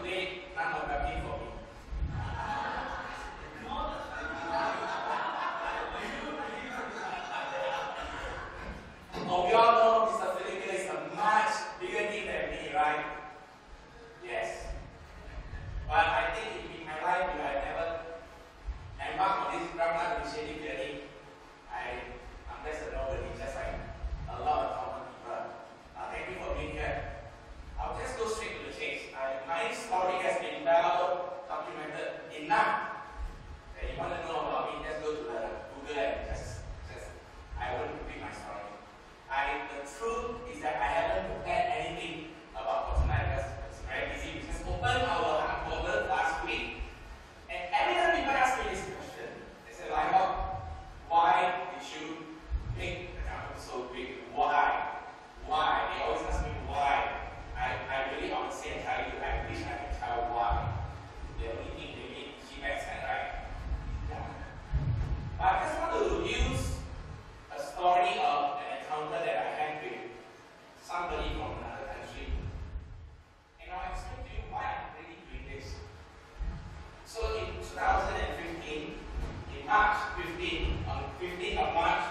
today, none of them came for me. Oh, we all know Mr. Philip is a much bigger thing than me, right? Yes. But I think in my life, I have never embarked on this Brahma initiative journey. I'm just a nobody, just like a lot of common people. Thank you for being here. I'll just go straight to the chase. My story has been well documented enough. If you want to know about me, just go to the Google and just I won't repeat my story. The truth is that I haven't prepared anything about tonight because it's very busy. We just opened our folder last week, and every time people ask me this question, they say, why did you make the company so big? Why? They always ask me why. I really honestly tell you, I wish I could tell why. The only thing they need is cheap accent, right? Yeah. But I just want to use a story of an encounter that I had with somebody from another country. And I'll explain to you why I'm really doing this. So in 2015, in March 15, on 15th of March,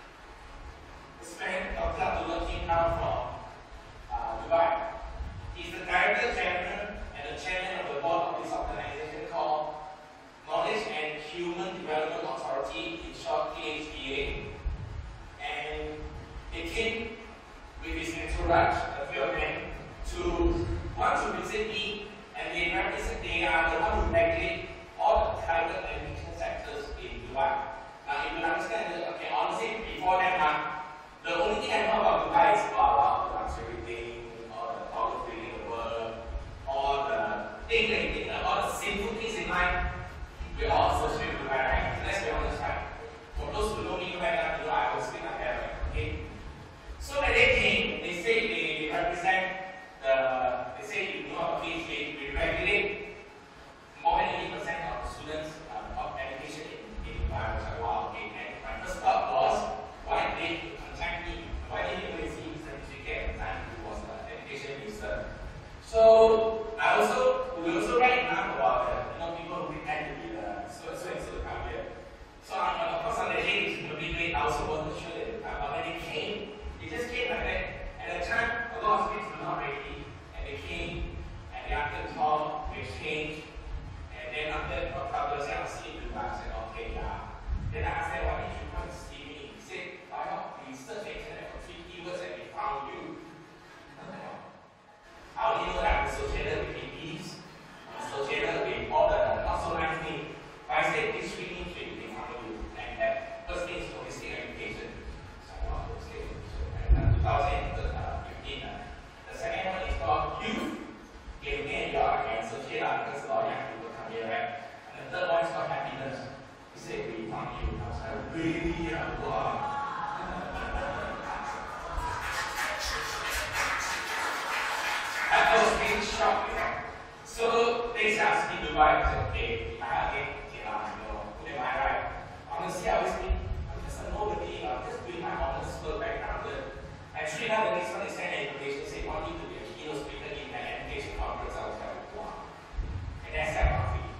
this man, Dr. Abdullah, came down from Dubai. He's the Director General and the Chairman of the Board of this organization called Knowledge and Human Development Authority, in short KHDA. And they came with his entourage, a few of them, to want to visit me, and they are the one who regulate all the private education sectors in Dubai. Now, if you understand that, okay, honestly, before that, the only thing I know about Dubai is about the luxury thing, or the tallest building in the world, or the thing that you think, all the sinful things in life. We all associate with Dubai, right? Let's be honest, right? For those who know me right now, you know I always speak like that, okay? So when they came, they say they represent they say you know about PhD, we regulate more than 80% of the students of education in Dubai. I was like, wow, okay. And my first thought was, why did they contact me? Why didn't they go and see Mr. Nishike at the time who was the education minister? So we also write enough about people who pretend to be the so and so come here. So of course on the day it's going to be great. I also wasn't sure that but when they came, they just came like that. At the time, a lot of students were not ready, and they came and they after the talk, we exchanged, and then after the couple said, I'll see you in Dubai. I said, okay, yeah. Then I asked them, why didn't you come to see me? He said, why not? We searched the internet for 3 keywords and we found you. How do you know that I'm associated with hippies? I'm associated with all the not so nice things. But I said, this really should be found you. And that first thing is holistic education. So I want holistic education. 2015. The second one is called youth. Again, you are associated because a lot of young people come here, right? And the third one is called happiness. He said, we found you. I was like, really? Wow. I was really shocked, So they asked me to Dubai. I said, okay, who am I, right? Honestly, I always think, I'm just a nobody. I'm just doing my honest work background. Actually, now the next one is an invitation, say, want you to be a keynote speaker in an education conference. I was like, wow. And that's that for free.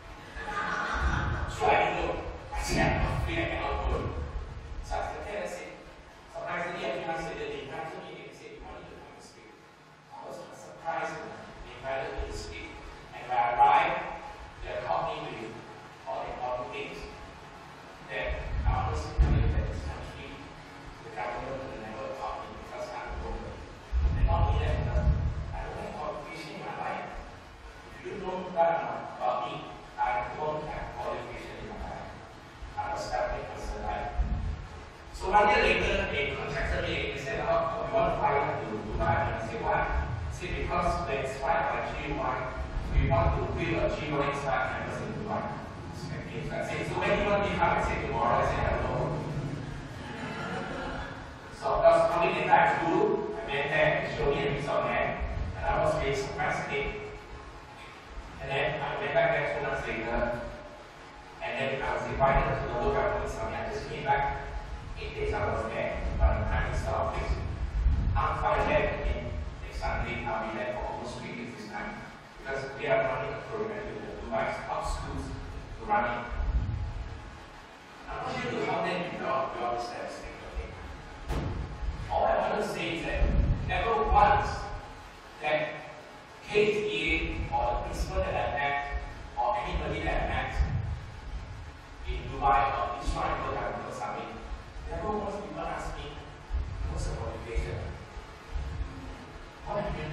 So I didn't know. I said, I'm not free, I cannot go. So I said, okay, let's see. Surprisingly, a few months later, they invited me and said, want you to come and speak. I was surprised when they invited me to speak. And when I arrived, they called me with all the important things that I honestly believe that this country, the government will never taught me because I'm a woman. And not only that, I don't have qualification in my life. If you don't know about me, I don't have qualification in my life. I'm a self-made person, right? So 1 year later, they contacted me and they said, oh, we want to fly to Dubai. And I said, why? I said, because they inspired by G1, we want to build a G1 inspired campus in Dubai. So I said, so when you want me to come? I said, tomorrow. I said, hello. So I was coming in back school, I went there and showed me a piece of land, and I was really surprised again. And then I went back there 2 months later, and then I was invited to the local government summit. I just came back 8 days I was there, but I'm trying to start office. I'm fine there in Sunday, I'll be there for almost 3 weeks this time. Because we are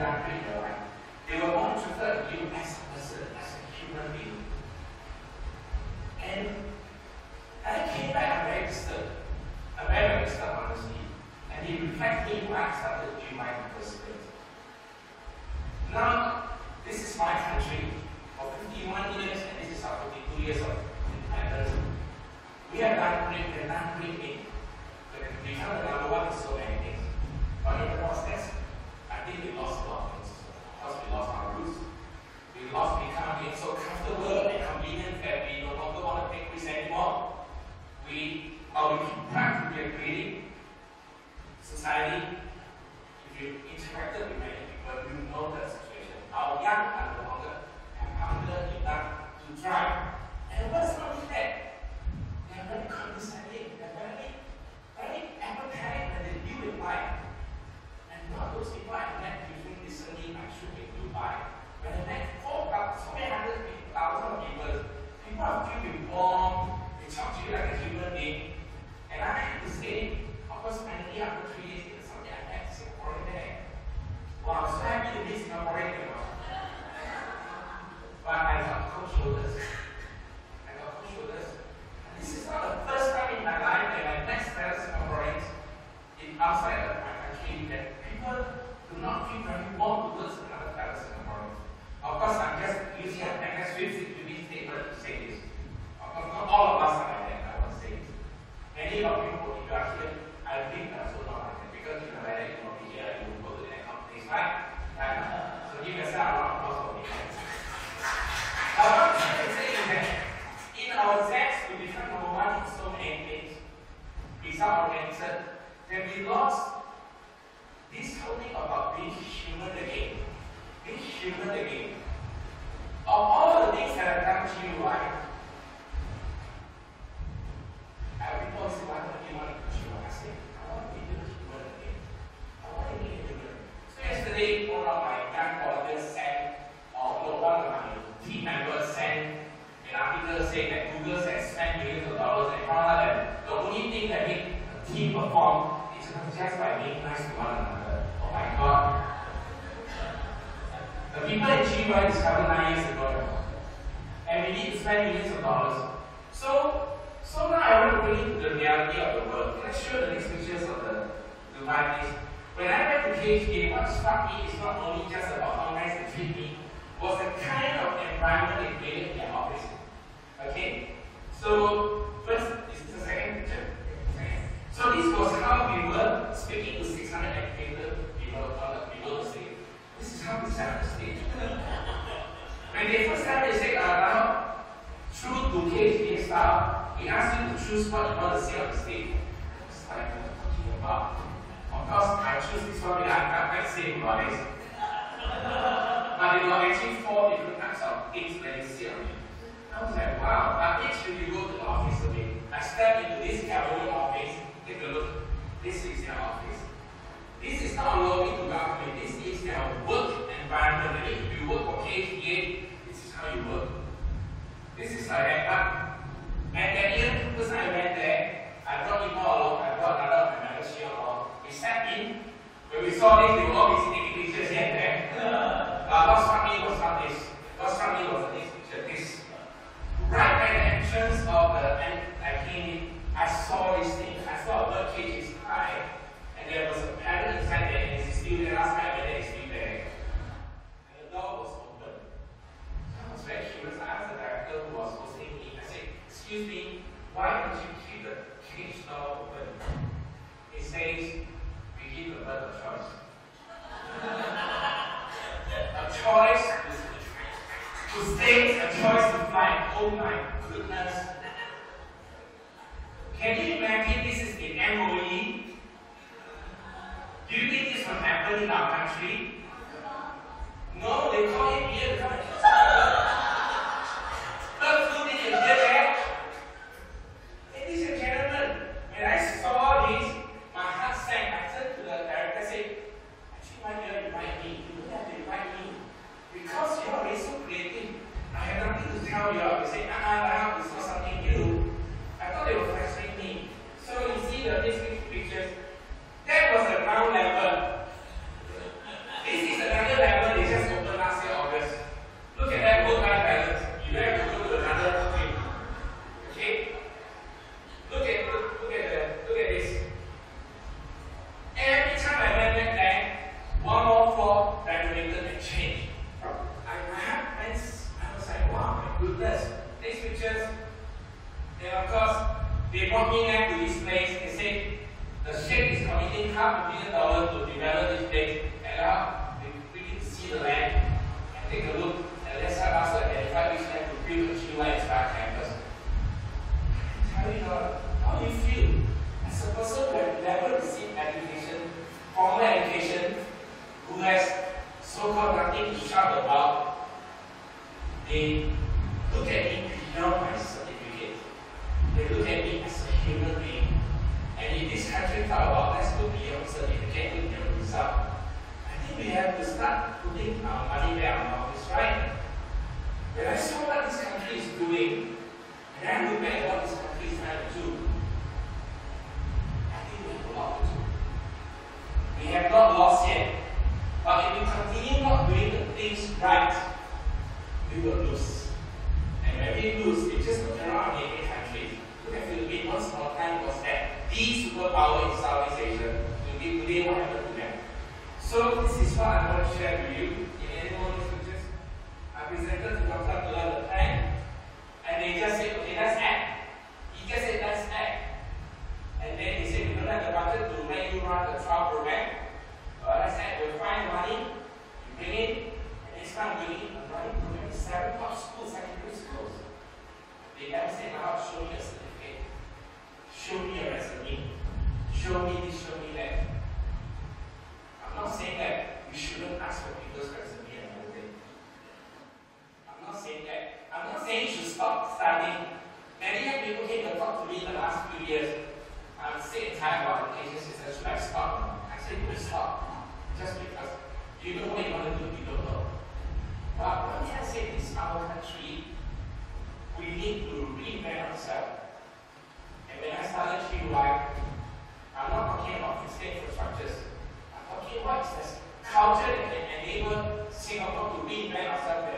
done in their life. They will monitor you as a person, as a human being. And I came back, I'm very disturbed. I'm very disturbed, honestly. And it reflected me why I started doing my first place. Now, this is my country for 51 years, and this is our 52 years of independence. We have done great things. We become the number one in so many things. But in the process, I think we lost a lot of things. Because we lost our roots. We lost becoming so comfortable and convenient that we no longer want to take risks anymore. We keep trying to be a creative society. If you interacted with many people, you know the situation. Our young are no longer hunger enough to try. And what's wrong with that? They are very condescending. They are very apathetic when they deal with life. And not those people I met using listening, I should make you buy. When I met so many hundred people, thousands of people are filled with warmth, they talk to you like a human being. And I have to say, of course, finally after 3 years, it's something I met Singaporean there. Wow, so happy to meet Singaporean, you know. But I got cold shoulders. And this is not the first time in my life that I met fellow Singaporeans outside of my country that people do not feel very warm towards another fellow Singaporeans. Of course, I'm just using an Swift to be statement to say this. Of course, not all of us are like that, I want to say this. Many of you, if you are here, I think are also not like that. Because if you are like that, you will be here, you will go to that company's right? So give yourself a round of applause for me. What I'm trying to say is that in our zest to become number one in so many things, result-oriented, that we lost this whole thing about being human again. Being human again. Of all the things that have done to you, right? People always say, why don't you want to be human? I say, I want to be human again. I want to be human. So yesterday, one of my young volunteers one of my team members sent an article saying that Google has spent millions of dollars and found out that the only thing that makes a team perform is just by being nice to one another. Oh my God. The people in GY discovered 9 years ago, and we need to spend millions of dollars. So now I want to bring you to the reality of the world. Can I show the next pictures of the Dubai place? When I went to KHK, what struck me is not only just about how nice they treat me, was the kind of environment they created in their office. Okay? So, first, this is the second picture. So this was how we were speaking to 600 educated people below the stage. This is how we set up the stage. When they first time they said, now, true to KHK style, we asked you to choose what you want to say on the stage. It's like, what are you talking about? Of course, I choose this one because I'm quite safe about this. But there were actually 4 different types of things that you see on me. I was like, wow, but each time you go to the office today, I step into this government office, take a look, this is their office. This is not a lobby to government, this is their work environment. If you work for KHK, this is how you work. This is like that. And that year, first time I went there, I brought people along, I brought another of my members here along. We sat in, when we saw this, they were all busy taking pictures here and there. What struck me was not this. What struck me was this picture. This. Right at the entrance of the I came in, I saw this thing. I saw a bird cage is high, and there was a parrot inside there, and it's still there. Last time I went there, it's still there. And the door was open. So I was very curious. I asked the director who was hosting me, I said, excuse me, why don't you keep the cage door open? He says, we give the bird a choice. A choice to stay, a choice to fly. Oh my goodness. Can you imagine this is in MOE? Do you think this will happen in our country? No, they call it beer. Bird flu in beer there. Ladies and gentlemen, when I saw this, my heart sank. I turned to the director and said, actually, why do you invite me? You don't have to invite me. Because you're already so creative. I had nothing to tell you. They say, it's not something new. I thought they were flashing me. So you see these pictures. That was the ground level. This is another take a look and let's help us to identify which land to build a Q1 Inspire campus. Tell you how do you feel as a person who has never received education, formal education, who has so-called nothing to shout about? They look at me beyond my certificate. They look at me as a human being. And in this country, talk about let's go beyond certificate, look beyond result. I think we have to start putting our money where our mouth is, right? When I saw what this country is doing, and I look back at what this country is trying to do, I think we have a lot to do. We have not lost yet. But if we continue not doing the things right, we will lose. And when we lose, it's just look around neighboring countries. Look at Philippines. Once upon a time was that the superpower in Southeast Asia. Today, what happened to them? So this is what I want to share with you. In any moment, I presented to Dr. Abdullah the plan, and they just said, okay, let's act. He just said, let's act. And then they said, we don't have the budget to let you run the trial program. Let's act. We'll find money, you bring it, and next time we need a running program in 7 top schools, secondary schools. They never said, now show me a certificate. Show me a resume. Show me this, show me that. I'm not saying that you shouldn't ask for people's resume and everything. I'm not saying that. I'm not saying you should stop studying. Many people came to talk to me in the last few years. I'm sick and tired of the education system. Should I stop? I said, you stop. Just because you know what you want to do, you don't know. But what I say is our country, we need to reinvent ourselves. And when I started QY, I'm not talking about physical infrastructures. I'm talking about this culture that can enable Singapore to reinvent ourselves